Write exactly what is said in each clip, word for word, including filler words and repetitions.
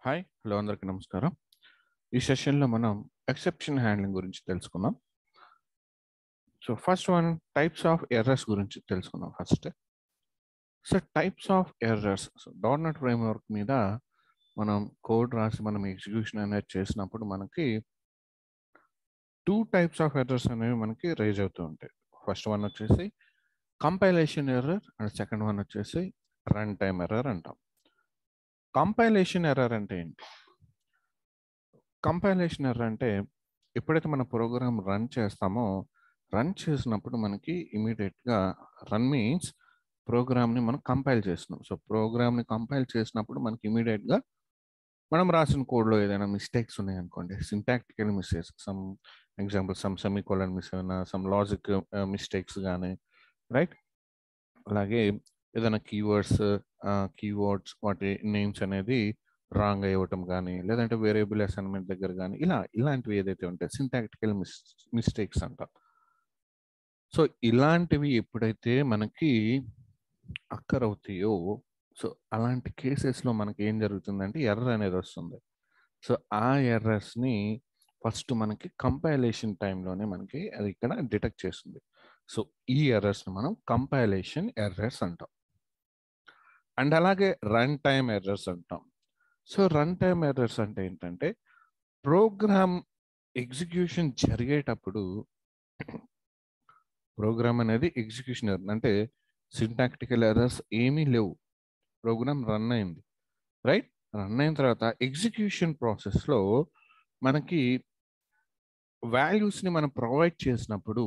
Hi hello అందరికీ నమస్కారం. ఈ సెషన్లో మనం ఎక్సెప్షన్ హ్యాండ్లింగ్ గురించి తెలుసుకుందాం. So first one types of errors గురించి తెలుసుకుందాం first. So types of errors dot net framework మీద మనం కోడ్ రాసి మనం ఎగ్జిక్యూషన్ అనేది చేసినప్పుడు మనకి టూ టైప్స్ ఆఫ్ ఎర్రర్స్ అనేవి మనకి రైజ్ అవుతూ ఉంటాయి. ఫస్ట్ వన్ వచ్చేసి compilation error and second one వచ్చేసి రన్ టైమ్ ఎర్రర్ అంటాం. కంపైలేషన్ ఎర్రర్ అంటే ఏంటి? కంపైలేషన్ ఎర్రర్ అంటే ఎప్పుడైతే మన ప్రోగ్రామ్ రన్ చేస్తామో రన్ చేసినప్పుడు మనకి ఇమీడియట్గా రన్ మీన్స్ ప్రోగ్రామ్ని మనం కంపైల్ చేస్తున్నాం. సో ప్రోగ్రామ్ని కంపైల్ చేసినప్పుడు మనకి ఇమీడియట్గా మనం రాసిన కోడ్లో ఏదైనా మిస్టేక్స్ ఉన్నాయనుకోండి, syntactical mistakes, some example some semicolon miss అయినా, సమ్ లాజిక్ మిస్టేక్స్ కానీ, రైట్, అలాగే ఏదైనా కీవర్డ్స్ కీవర్డ్స్ వాటి నేమ్స్ అనేది రాంగ్ అయ్యవటం కానీ, లేదంటే వేరియబుల్ అసైన్మెంట్ దగ్గర కానీ, ఇలా ఇలాంటివి ఏదైతే ఉంటాయి సింటాక్టికల్ మిస్ మిస్టేక్స్ అంటాం. సో ఇలాంటివి ఎప్పుడైతే మనకి అక్కరవుతాయో, సో అలాంటి కేసెస్లో మనకి ఏం జరుగుతుందంటే ఎర్రర్ అనేది వస్తుంది. సో ఆ ఎర్రర్స్ని ఫస్ట్ మనకి కంపైలేషన్ టైంలోనే మనకి అది ఇక్కడ డిటెక్ట్ చేస్తుంది. సో ఈ ఎర్రర్స్ని మనం కంపైలేషన్ ఎర్రర్స్ అంటాం. అండ్ అలాగే రన్ టైమ్ ఎర్రర్స్ అంటాం. సో రన్ టైమ్ ఎర్రర్స్ అంటే ఏంటంటే ప్రోగ్రామ్ ఎగ్జిక్యూషన్ జరిగేటప్పుడు ప్రోగ్రామ్ అనేది ఎగ్జిక్యూషన్ ఎర్రర్ అంటే సింటాక్టికల్ ఎర్రర్స్ ఏమీ లేవు, ప్రోగ్రామ్ రన్ అయింది, రైట్. రన్ అయిన తర్వాత ఎగ్జిక్యూషన్ ప్రాసెస్లో మనకి వాల్యూస్ని మనం ప్రొవైడ్ చేసినప్పుడు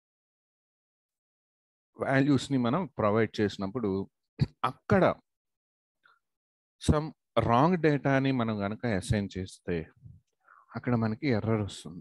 వాల్యూస్ని మనం ప్రొవైడ్ చేసినప్పుడు అక్కడ సమ్ రాంగ్ డేటాని మనం కనుక అసైన్ చేస్తే అక్కడ మనకి ఎర్రర్ వస్తుంది.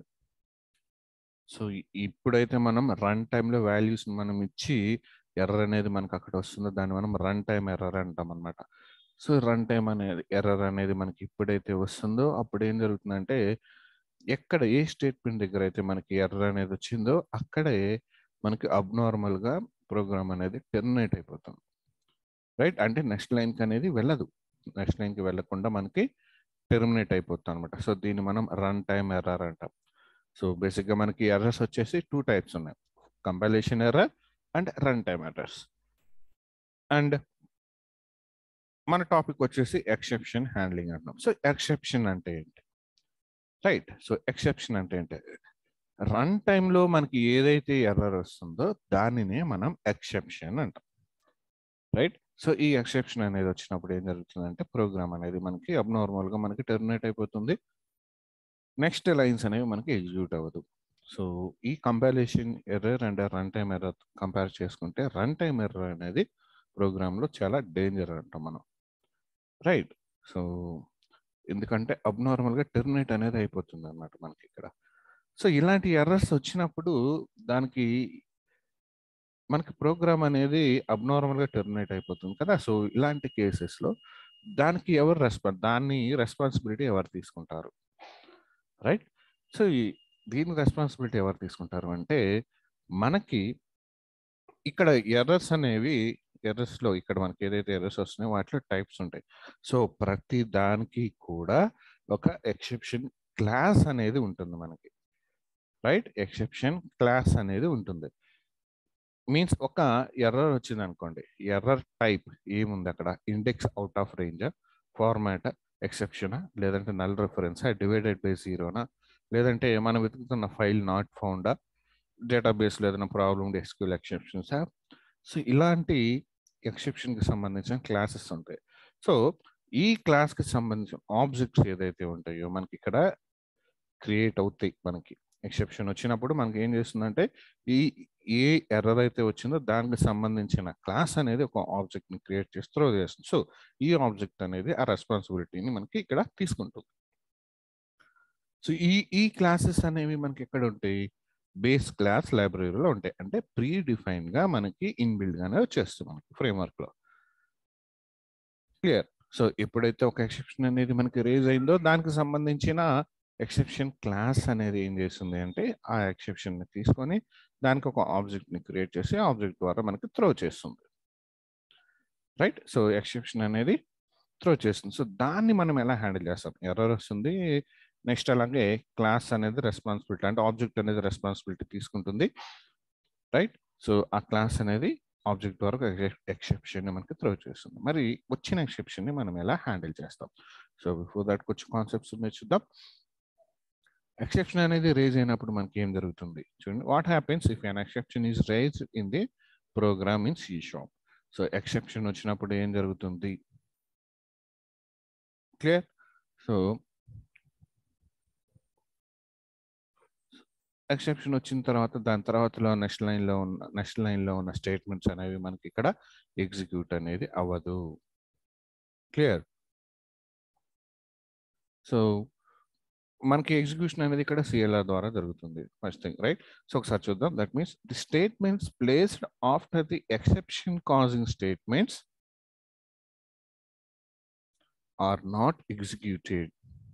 సో ఇప్పుడైతే మనం రన్ టైంలో వాల్యూస్ని మనం ఇచ్చి ఎర్రర్ అనేది మనకు అక్కడ వస్తుందో దాన్ని మనం రన్ టైమ్ ఎర్రర్ అంటాం అనమాట. సో రన్ టైమ్ అనేది ఎర్రర్ అనేది మనకి ఎప్పుడైతే వస్తుందో అప్పుడు ఏం జరుగుతుందంటే ఎక్కడ ఏ స్టేట్మెంట్ దగ్గర అయితే మనకి ఎర్రర్ అనేది వచ్చిందో అక్కడే మనకి అబ్నార్మల్గా ప్రోగ్రామ్ అనేది టెర్మినేట్ అయిపోతుంది, రైట్. అంటే నెక్స్ట్ లైన్కి అనేది వెళ్ళదు, నెక్స్ట్ లైన్కి వెళ్ళకుండా మనకి టెర్మినేట్ అయిపోతుంది అనమాట. సో దీన్ని మనం రన్ టైమ్ ఎర్రర్ అంటాం. సో బేసిక్గా మనకి ఎర్రర్స్ వచ్చేసి టూ టైప్స్ ఉన్నాయి, compilation error and run time errors. And మన టాపిక్ వచ్చేసి ఎక్సెప్షన్ హ్యాండ్లింగ్ అంటాం. సో ఎక్సెప్షన్ అంటే ఏంటి, రైట్. సో ఎక్సెప్షన్ అంటే ఏంటి, రన్ టైంలో మనకి ఏదైతే ఎర్రర్ వస్తుందో దానినే మనం ఎక్సెప్షన్ అంటాం, రైట్. సో ఈ ఎక్సెప్షన్ అనేది వచ్చినప్పుడు ఏం జరుగుతుందంటే ప్రోగ్రామ్ అనేది మనకి అబ్నార్మల్గా మనకి టెర్మినేట్ అయిపోతుంది, నెక్స్ట్ లైన్స్ అనేవి మనకి ఎగ్జిక్యూట్ అవ్వదు. సో ఈ compilation error and run time error compare చేసుకుంటే రన్ టైమ్ ఎర్రర్ అనేది ప్రోగ్రాంలో చాలా డేంజర్ అంటాం మనం, రైట్. సో ఎందుకంటే అబ్నార్మల్గా టెర్మినేట్ అనేది అయిపోతుంది అన్నమాట మనకి ఇక్కడ. సో ఇలాంటి ఎర్రర్స్ వచ్చినప్పుడు దానికి మనకి ప్రోగ్రామ్ అనేది అబ్నార్మల్గా టెర్మినేట్ అయిపోతుంది కదా. సో ఇలాంటి కేసెస్లో దానికి ఎవరు రెస్పాన్స్ దాన్ని రెస్పాన్సిబిలిటీ ఎవరు తీసుకుంటారు, రైట్. సో ఈ దీని రెస్పాన్సిబిలిటీ ఎవరు తీసుకుంటారు అంటే మనకి ఇక్కడ ఎర్రర్స్ అనేవి ఎర్రర్స్లో ఇక్కడ మనకి ఏదైతే ఎర్రర్స్ వస్తున్నాయో వాటిలో టైప్స్ ఉంటాయి. సో ప్రతి దానికి కూడా ఒక ఎక్సెప్షన్ క్లాస్ అనేది ఉంటుంది మనకి, రైట్. ఎక్సెప్షన్ క్లాస్ అనేది ఉంటుంది. మీన్స్ ఒక ఎర్రర్ వచ్చింది అనుకోండి, ఎర్రర్ టైప్ ఏముంది అక్కడ, index out of range, format, ఎక్సెప్షనా, లేదంటే నల్ రెఫరెన్సా, డివైడెడ్ బై జీరోనా, లేదంటే మనం వెతుకుతున్న ఫైల్ నాట్ ఫౌండా, డేటాబేస్లో ఏదైనా ప్రాబ్లమ్ ఎస్క్యూఎల్ ఎక్సెప్షన్సా. సో ఇలాంటి ఎక్సెప్షన్కి సంబంధించిన క్లాసెస్ ఉంటాయి. సో ఈ క్లాస్కి సంబంధించిన ఆబ్జెక్ట్స్ ఏదైతే ఉంటాయో మనకి ఇక్కడ క్రియేట్ అవుతాయి. మనకి ఎక్సెప్షన్ వచ్చినప్పుడు మనకి ఏం చేస్తుందంటే ఈ ఏ ఎర్రర్ అయితే వచ్చిందో దానికి సంబంధించిన క్లాస్ అనేది ఒక ఆబ్జెక్ట్ని క్రియేట్ చేసి త్రో చేస్తుంది. సో ఈ ఆబ్జెక్ట్ అనేది ఆ రెస్పాన్సిబిలిటీని మనకి ఇక్కడ తీసుకుంటుంది. సో ఈ ఈ క్లాసెస్ అనేవి మనకి ఎక్కడ ఉంటాయి, బేస్ క్లాస్ లైబ్రరీలో ఉంటాయి, అంటే ప్రీ డిఫైన్గా మనకి ఇన్బిల్డ్గానే వచ్చేస్తుంది మనకి ఫ్రేమ్వర్క్లో, క్లియర్. సో ఎప్పుడైతే ఒక ఎక్సెప్షన్ అనేది మనకి రేజ్ అయిందో దానికి సంబంధించిన ఎక్సెప్షన్ క్లాస్ అనేది ఏం చేస్తుంది అంటే ఆ ఎక్సెప్షన్ని తీసుకొని దానికి ఒక ఆబ్జెక్ట్ని క్రియేట్ చేసి ఆబ్జెక్ట్ ద్వారా మనకి త్రో చేస్తుంది, రైట్. సో ఎక్సెప్షన్ అనేది త్రో చేస్తుంది. సో దాన్ని మనం ఎలా హ్యాండిల్ చేస్తాం? ఎర్రర్ వస్తుంది, నెక్స్ట్ అలాగే క్లాస్ అనేది రెస్పాన్సిబిలిటీ అంటే ఆబ్జెక్ట్ అనేది రెస్పాన్సిబిలిటీ తీసుకుంటుంది, రైట్? సో ఆ క్లాస్ అనేది ఆబ్జెక్ట్ ద్వారా ఎక్సెప్షన్ మనకి త్రో చేస్తుంది. మరి వచ్చిన ఎక్సెప్షన్ ని మనం ఎలా హ్యాండిల్ చేస్తాం? సో బిఫోర్ దట్ కొంచెం కాన్సెప్ట్స్ ఉన్నాయి చూద్దాం. ఎక్సెప్షన్ అనేది రేజ్ అయినప్పుడు మనకి ఏం జరుగుతుంది చూడండి. What happens if an exception is raise in the program in C sharp? So exception వచ్చినప్పుడు ఏం జరుగుతుంది? క్లియర్? సో ఎక్సెప్షన్ వచ్చిన తర్వాత దాని తర్వాతలో నెక్స్ట్ లైన్లో ఉన్న నెక్స్ట్ లైన్లో ఉన్న స్టేట్మెంట్స్ అనేవి మనకి ఇక్కడ ఎగ్జిక్యూట్ అనేది అవ్వదు. క్లియర్? సో మనకి ఎగ్జిక్యూషన్ అనేది ఇక్కడ సిఎల్ఆర్ ద్వారా జరుగుతుంది ఫస్ట్ థింగ్, రైట్? సో ఒకసారి చూద్దాం. That means the statements placed after the exception causing statements are not executed.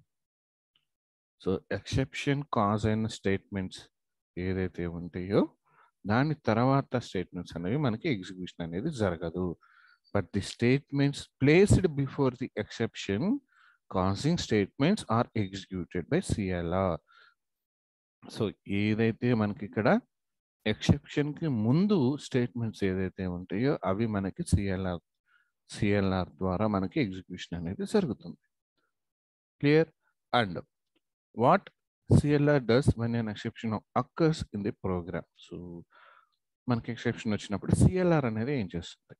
So exception cause అయిన స్టేట్మెంట్స్ ఏదైతే ఉంటాయో దాని తర్వాత స్టేట్మెంట్స్ అనేవి మనకి ఎగ్జిక్యూషన్ అనేది జరగదు. But the statements placed before the exception causing statements are executed by CLR. So ఏదైతే మనకి ఇక్కడ ఎక్సెప్షన్ కి ముందు స్టేట్మెంట్స్ ఏదైతే ఉంటాయో అవి మనకి సిఎల్ఆర్ సిఎల్ఆర్ ద్వారా మనకి ఎగ్జిక్యూషన్ అనేది జరుగుతుంది. Clear? And what C L R does when an exception occurs in the program? So మనకి ఎక్సెప్షన్ వచ్చినప్పుడు C L R అనేది ఏం చేస్తుంది?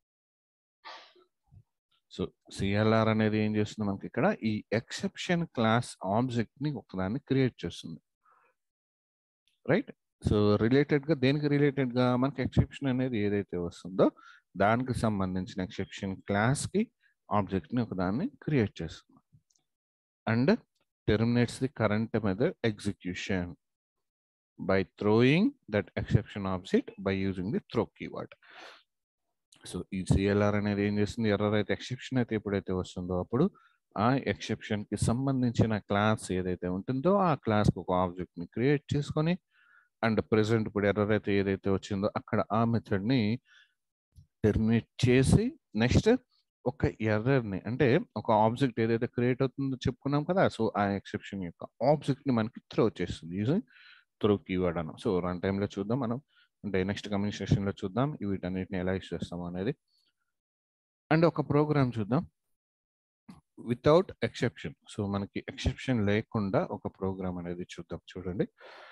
సో C L R అనేది ఏం చేస్తుంది మనకి ఇక్కడ ఈ ఎక్సెప్షన్ క్లాస్ ఆబ్జెక్ట్ ని ఒకదాన్ని క్రియేట్ చేస్తుంది, రైట్? సో రిలేటెడ్ గా దేనికి రిలేటెడ్ గా మనకి ఎక్సెప్షన్ అనేది ఏదైతే వస్తుందో దానికి సంబంధించిన ఎక్సెప్షన్ క్లాస్ కి ఆబ్జెక్ట్ ని ఒకదాన్ని క్రియేట్ చేస్తుంది and terminates the current method execution by throwing that exception object by using the throw keyword. So ఈ సిఎల్ఆర్ అనేది ఏం చేస్తుంది? ఎర్రర్ అయితే ఎక్సెప్షన్ అయితే ఎప్పుడైతే వస్తుందో అప్పుడు ఆ ఎక్సెప్షన్ కి సంబంధించిన క్లాస్ ఏదైతే ఉంటుందో ఆ క్లాస్ కి ఒక ఆబ్జెక్ట్ ని క్రియేట్ చేసుకొని అండ్ ప్రెసెంట్ ఇప్పుడు ఎర్రర్ అయితే ఏదైతే వచ్చిందో అక్కడ ఆ మెథడ్ ని టెర్మినేట్ చేసి నెక్స్ట్ ఒక ఎర్రర్ని అంటే ఒక ఆబ్జెక్ట్ ఏదైతే క్రియేట్ అవుతుందో చెప్పుకున్నాం కదా, సో ఆ ఎక్సెప్షన్ యొక్క ఆబ్జెక్ట్ ని మనకి త్రో చేస్తుంది యూజింగ్ త్రో కీవర్డ్ అన్నాం. సో రన్ టైంలో చూద్దాం మనం, అంటే నెక్స్ట్ కమింగ్ సెషన్లో చూద్దాం వీటన్నిటిని ఎలా యూస్ చేస్తాము అనేది. అండ్ ఒక ప్రోగ్రామ్ చూద్దాం వితౌట్ ఎక్సెప్షన్. సో మనకి ఎక్సెప్షన్ లేకుండా ఒక ప్రోగ్రామ్ అనేది చూద్దాం. చూడండి,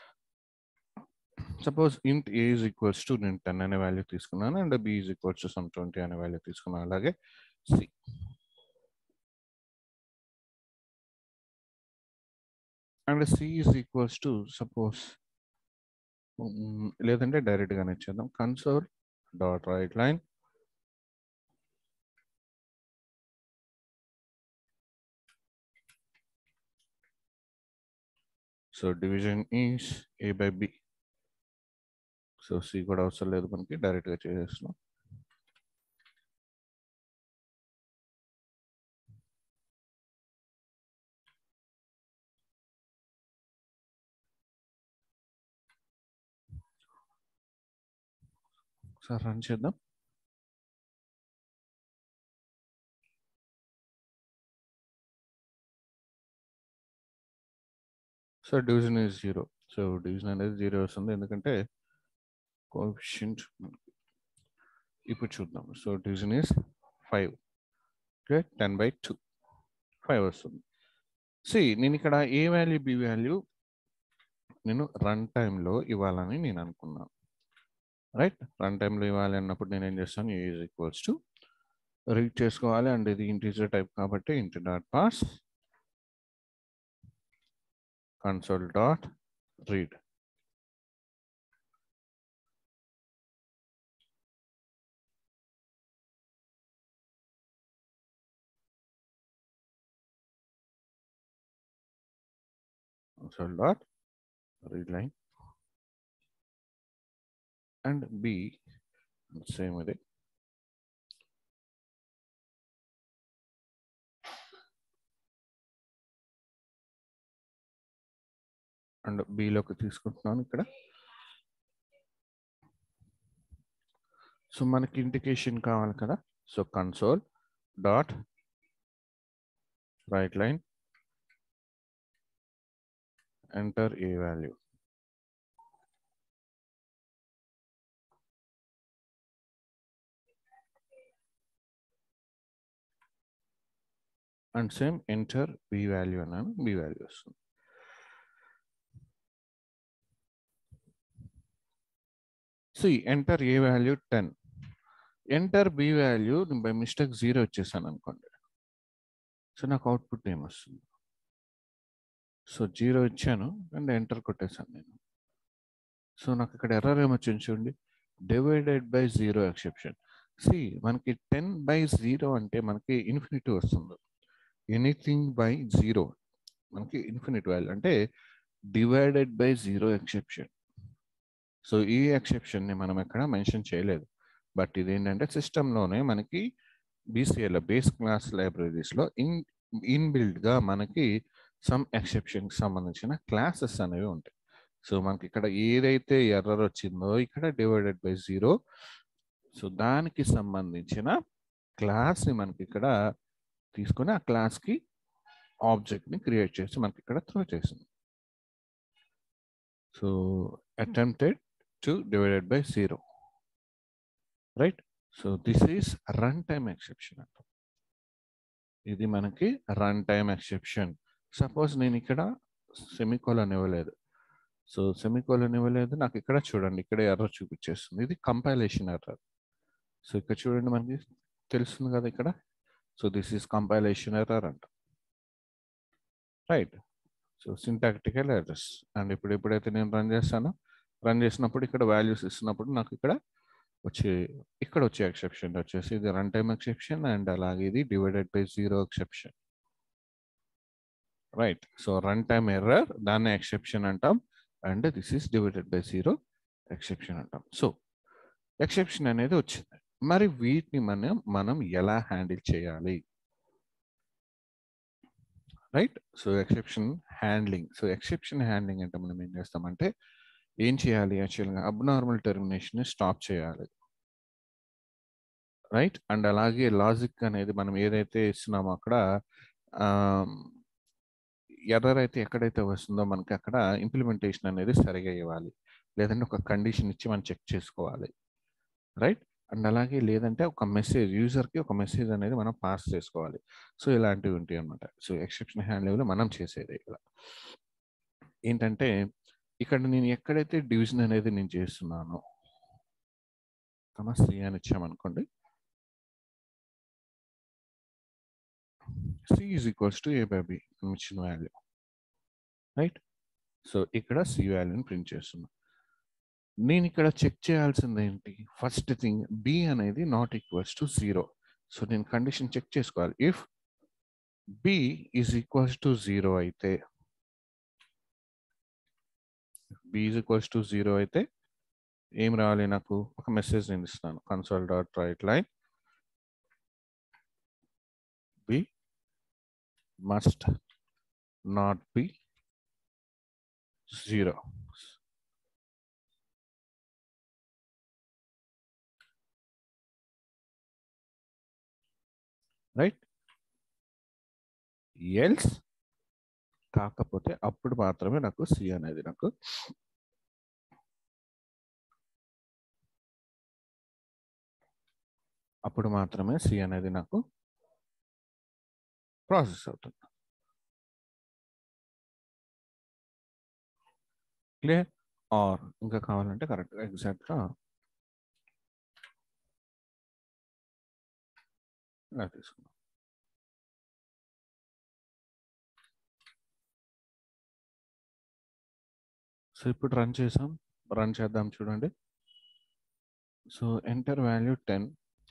suppose int a is equals to నేను టెన్ అనే వాల్యూ తీసుకున్నాను and b is equals to some twenty అనే వాల్యూ తీసుకున్నాను. అలాగే c and c is equals to suppose లేదంటే డైరెక్ట్ గానే ఇచ్చేద్దాం console dot write line so division is a by b. So c కూడా అవసరం లేదు మనకి, డైరెక్ట్ గా చేసేస్తున్నాం. ఒకసారి రన్ చేద్దాం. So division is zero. So division అనేది జీరో వస్తుంది ఎందుకంటే కోఎఫిషియంట్. ఇప్పుడు చూద్దాం. So division is five. Okay, ten by two five వస్తుంది. సి నేను ఇక్కడ ఏ వాల్యూ బి వాల్యూ నేను రన్ టైంలో ఇవ్వాలని నేను అనుకున్నాను, రైట్? రన్ టైంలో ఇవ్వాలి అన్నప్పుడు నేను ఏం చేస్తాను, a is equals to read చేసుకోవాలి అండ్ ఇది ఇంటీజర్ టైప్ కాబట్టి int dot parse console dot read. console dot read line and b same way and b లోకి తీసుకుంటున్నాను ఇక్కడ. సో మనకి ఇండికేషన్ కావాలి కదా, so console dot write line, enter a value. And same enter b value and b values. See, enter a value ten. Enter b value by mistake zero వచ్చేసాను అనుకోండి. So నాకు output ఏం వస్తుంది? So zero ఇచ్చాను and enter కొట్టేసాను నేను. So నాకు ఇక్కడ ఎర్రర్ ఏమొచ్చింది చూడండి, divided by zero exception. See మనకి టెన్ బై జీరో అంటే మనకి ఇన్ఫినిటీ వస్తుంది. ఎనీథింగ్ బై జీరో మనకి ఇన్ఫినిట్ వాల్యూ అంటే divided by zero exception. So ఈ ఎక్సెప్షన్ని మనం ఎక్కడ మెన్షన్ చేయలేదు, బట్ ఇది ఏంటంటే సిస్టంలోనే మనకి బీసీఏలో బేస్ క్లాస్ లైబ్రరీస్లో ఇన్ ఇన్బిల్డ్గా మనకి సమ్ ఎక్సెప్షన్కి సంబంధించిన క్లాసెస్ అనేవి ఉంటాయి. సో మనకి ఇక్కడ ఏదైతే ఎర్రర్ వచ్చిందో ఇక్కడ డివైడెడ్ బై జీరో, సో దానికి సంబంధించిన క్లాస్ని మనకి ఇక్కడ తీసుకొని ఆ క్లాస్కి ఆబ్జెక్ట్ని క్రియేట్ చేసి మనకి ఇక్కడ త్రో చేసింది. So attempted to divided by zero, right? So this is run time exception అంట. ఇది మనకి రన్ టైమ్ ఎక్సెప్షన్. సపోజ్ నేను ఇక్కడ సెమికోలన్ ఇవ్వలేదు, సో సెమికోలన్ ఇవ్వలేదు, నాకు ఇక్కడ చూడండి ఇక్కడ ఎర్రర్ చూపించేస్తుంది. ఇది కంపైలేషన్ ఎర్రర్. సో ఇక్కడ చూడండి మనకి తెలుస్తుంది కదా ఇక్కడ. So this is compilation error అంట, right? So syntactical errors. And ఇప్పుడు ఎప్పుడైతే నేను రన్ చేస్తానో, రన్ చేసినప్పుడు ఇక్కడ వాల్యూస్ ఇస్తున్నప్పుడు నాకు ఇక్కడ వచ్చే ఇక్కడ వచ్చే ఎక్సెప్షన్ వచ్చేసి ఇది రన్ టైమ్ ఎక్సెప్షన్ అండ్ అలాగే ఇది divided by zero exception, right? So run time error దాన్ని ఎక్సెప్షన్ అంటాం and this is divided by zero exception అంటాం. సో ఎక్సెప్షన్ అనేది వచ్చింది. మరి వీటిని మనం మనం ఎలా హ్యాండిల్ చేయాలి, right? So exception handling. So exception handling అంటే మనం ఏం చేస్తామంటే ఏం చేయాలి, యాక్చువల్గా అబ్నార్మల్ టెర్మినేషన్ స్టాప్ చేయాలి, రైట్? అండ్ అలాగే లాజిక్ అనేది మనం ఏదైతే ఇస్తున్నామో అక్కడ ఎర్రర్ అయితే ఎక్కడైతే వస్తుందో మనకి అక్కడ ఇంప్లిమెంటేషన్ అనేది సరిగా ఇవ్వాలి, లేదంటే ఒక కండిషన్ ఇచ్చి మనం చెక్ చేసుకోవాలి, రైట్? అండ్ అలాగే లేదంటే ఒక మెసేజ్ యూజర్కి ఒక మెసేజ్ అనేది మనం పాస్ చేసుకోవాలి. సో ఇలాంటివి ఉంటాయి అన్నమాట. సో ఎక్సెప్షన్ హ్యాండ్లింగ్లో మనం చేసేది ఇక్కడ ఏంటంటే ఇక్కడ నేను ఎక్కడైతే డివిజన్ అనేది నేను చేస్తున్నానో సి అని ఇచ్చామనుకోండి, c is equals to a by b అని ఇచ్చిన వాల్యూ, రైట్? సో ఇక్కడ సి వాల్యూని ప్రింట్ చేస్తున్నాను. నేను ఇక్కడ చెక్ చేయాల్సింది ఏంటి, ఫస్ట్ థింగ్ బి అనేది not equals to zero. So నేను కండిషన్ చెక్ చేసుకోవాలి. If b is equals to zero అయితే b is equals to zero అయితే ఏం రావాలి, నాకు ఒక మెసేజ్ నేను ఇస్తాను, console dot write line b must not be zero. Right? Else కాకపోతే అప్పుడు మాత్రమే నాకు సి అనేది నాకు అప్పుడు మాత్రమే సి అనేది నాకు ప్రాసెస్ అవుతుంది. క్లియర్? ఆర్ ఇంకా కావాలంటే కరెక్ట్గా ఎగ్జాక్ట్గా ఇలా తీసుకున్నాం. సో ఇప్పుడు రన్ చేసాం, రన్ చేద్దాం చూడండి. So enter value ten,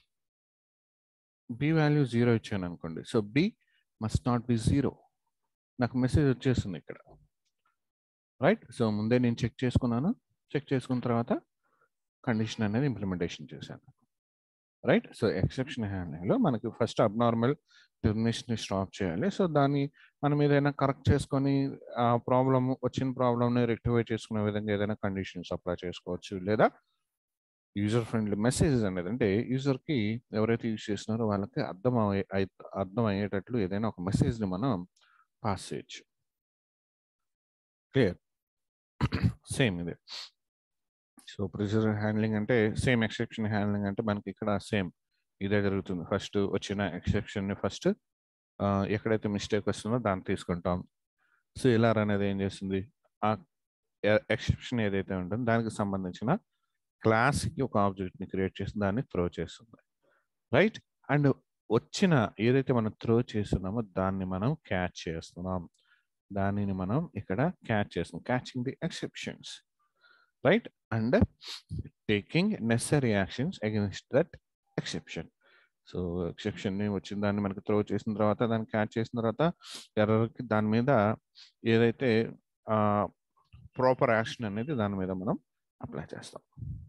b value zero ఇచ్చాను అనుకోండి. So b must not be zero, నాకు మెసేజ్ వచ్చేస్తుంది ఇక్కడ, రైట్? సో ముందే నేను చెక్ చేసుకున్నాను, చెక్ చేసుకున్న తర్వాత కండిషన్ అనేది ఇంప్లిమెంటేషన్ చేశాను, రైట్? సో ఎక్సెప్షన్ హ్యాండ్లింగ్లో మనకి ఫస్ట్ అబ్నార్మల్ టెర్మినేషన్ స్టాప్ చేయాలి. సో దాన్ని మనం ఏదైనా కరెక్ట్ చేసుకొని ఆ ప్రాబ్లమ్ వచ్చిన ప్రాబ్లమ్ని రెక్టిఫై చేసుకునే విధంగా ఏదైనా కండిషన్స్ అప్లై చేసుకోవచ్చు, లేదా యూజర్ ఫ్రెండ్లీ మెసేజెస్ అనేది అంటే యూజర్కి ఎవరైతే యూజ్ చేస్తున్నారో వాళ్ళకి అర్థం అయ్యే అర్థం అయ్యేటట్లు ఏదైనా ఒక మెసేజ్ని మనం పాస్ చేయొచ్చు. క్లియర్? సేమ్ ఇదే. సో ప్రొసీజర్ హ్యాండ్లింగ్ అంటే సేమ్, ఎక్సెప్షన్ హ్యాండ్లింగ్ అంటే మనకి ఇక్కడ సేమ్ ఇదే జరుగుతుంది. ఫస్ట్ వచ్చిన ఎక్సెప్షన్ని ఫస్ట్ ఎక్కడైతే మిస్టేక్ వస్తుందో దాన్ని తీసుకుంటాం. సో ఇలా అనేది ఏం చేస్తుంది, ఆ ఎక్సెప్షన్ ఏదైతే ఉంటుందో దానికి సంబంధించిన క్లాస్కి ఒక ఆబ్జెక్ట్ని క్రియేట్ చేసి దాన్ని త్రో చేస్తుంది, రైట్? అండ్ వచ్చిన ఏదైతే మనం త్రో చేస్తున్నామో దాన్ని మనం క్యాచ్ చేస్తున్నాం, దానిని మనం ఇక్కడ క్యాచ్ చేస్తున్నాం, catching the exceptions, right? And taking necessary actions against that exception. So ఎక్సెప్షన్ని వచ్చిన దాన్ని మనకి త్రో చేసిన తర్వాత దాన్ని క్యాచ్ చేసిన తర్వాత ఎర్రర్కి దాని మీద ఏదైతే ప్రాపర్ యాక్షన్ అనేది దాని మీద మనం అప్లై చేస్తాం.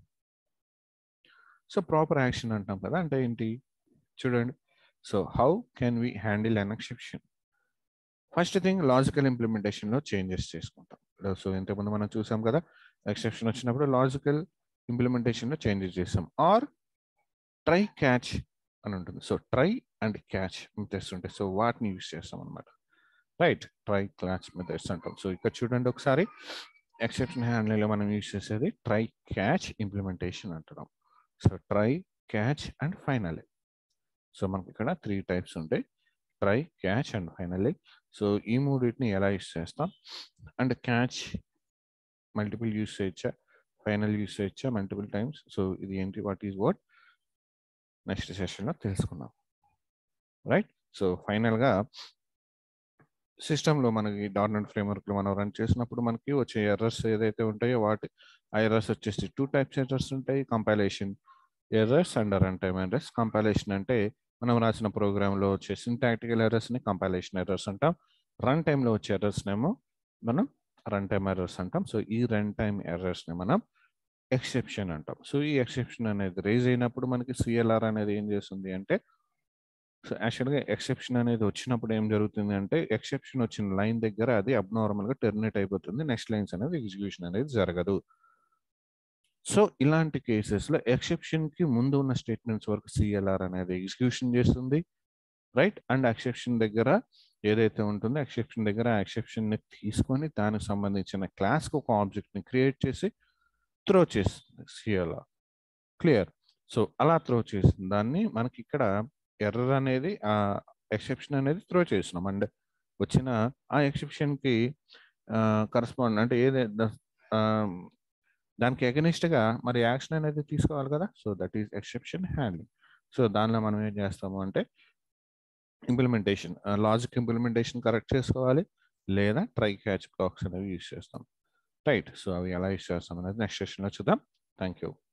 సో ప్రాపర్ యాక్షన్ అంటాం కదా, అంటే ఏంటి చూడండి. So how can we handle an exception? First thing logical ఇంప్లిమెంటేషన్లో చేంజెస్ చేసుకుంటాం. సో ఇంతకుముందు మనం చూసాం కదా, ఎక్సెప్షన్ వచ్చినప్పుడు లాజికల్ ఇంప్లిమెంటేషన్లో చేంజెస్ చేస్తాం. ఆర్ ట్రై క్యాచ్ అని ఉంటుంది. So try and catch methods ఉంటాయి. సో వాటిని యూజ్ చేస్తాం అనమాట, రైట్? ట్రై క్యాచ్ మెథడ్స్ అంటాం. సో ఇక్కడ చూడండి ఒకసారి, ఎక్సెప్షన్ హ్యాండ్లింగ్లో మనం యూజ్ చేసేది ట్రై క్యాచ్ ఇంప్లిమెంటేషన్ అంటున్నాం. So try catch and finally. So మనకి ఇక్కడ త్రీ టైప్స్ ఉంటాయి, try catch and finally. So ఈ మూడింటిని ఎలా యూజ్ చేస్తాం? అండ్ క్యాచ్ మల్టిపుల్ యూజ్ చేయొచ్చా, ఫైనల్ యూజ్ చేయొచ్చా మల్టిపుల్ టైమ్స్? సో ఇది ఏంటి, వాట్ ఈజ్ వాట్, నెక్స్ట్ సెషన్లో తెలుసుకుందాం, రైట్? సో ఫైనల్గా సిస్టంలో మనకి డాట్ నెట్ ఫ్రేమ్వర్క్లో మనం రన్ చేసినప్పుడు మనకి వచ్చే ఎర్రర్స్ ఏదైతే ఉంటాయో వాటి ఆ ఎర్రర్స్ వచ్చేసి టూ టైప్స్ ఎర్రర్స్ ఉంటాయి, compilation errors and run time errors. Compilation అంటే మనం రాసిన ప్రోగ్రాంలో వచ్చే సింటాక్టికల్ ఎర్రర్స్ని కంపైలేషన్ ఎర్రర్స్ అంటాం. రన్ టైంలో వచ్చే ఎర్రర్స్నేమో మనం రన్ టైమ్ ఎర్రర్స్ అంటాం. సో ఈ రన్ టైమ్ ఎర్రర్స్ని మనం ఎక్సెప్షన్ అంటాం. సో ఈ ఎక్సెప్షన్ అనేది రేజ్ అయినప్పుడు మనకి సిఎల్ఆర్ అనేది ఏం చేస్తుంది అంటే, సో యాక్చువల్గా ఎక్సెప్షన్ అనేది వచ్చినప్పుడు ఏం జరుగుతుంది అంటే, ఎక్సెప్షన్ వచ్చిన లైన్ దగ్గర అది అబ్నార్మల్గా టెర్మినేట్ అయిపోతుంది, నెక్స్ట్ లైన్స్ అనేది ఎగ్జిక్యూషన్ అనేది జరగదు. సో ఇలాంటి కేసెస్లో ఎక్సెప్షన్కి ముందు ఉన్న స్టేట్మెంట్స్ వరకు సిఎల్ఆర్ అనేది ఎగ్జిక్యూషన్ చేస్తుంది, రైట్? అండ్ ఎక్సెప్షన్ దగ్గర ఏదైతే ఉంటుందో ఎక్సెప్షన్ దగ్గర ఆ ఎక్సెప్షన్ని తీసుకొని దానికి సంబంధించిన క్లాస్కి ఒక ఆబ్జెక్ట్ని క్రియేట్ చేసి త్రో చేస్తుంది సిఎల్ఆర్. క్లియర్? సో అలా త్రో చేసిన దాన్ని మనకి ఇక్కడ ఎర్రర్ అనేది ఆ ఎక్సెప్షన్ అనేది త్రో చేసినాం, అండ్ వచ్చిన ఆ ఎక్సెప్షన్కి కరస్పాండ్ అంటే ఏదైతే దానికి అగెనిస్ట్గా మరి యాక్షన్ అనేది తీసుకోవాలి కదా. So that is exception handling. So దానిలో మనం ఏం చేస్తాము అంటే ఇంప్లిమెంటేషన్, లాజిక్ ఇంప్లిమెంటేషన్ కరెక్ట్ చేసుకోవాలి, లేదా ట్రై క్యాచ్ బ్లాక్స్ అనేవి యూజ్ చేస్తాం, రైట్? సో అవి ఎలా యూజ్ చేస్తాం అనేది నెక్స్ట్ సెషన్లో చూద్దాం. Thank you.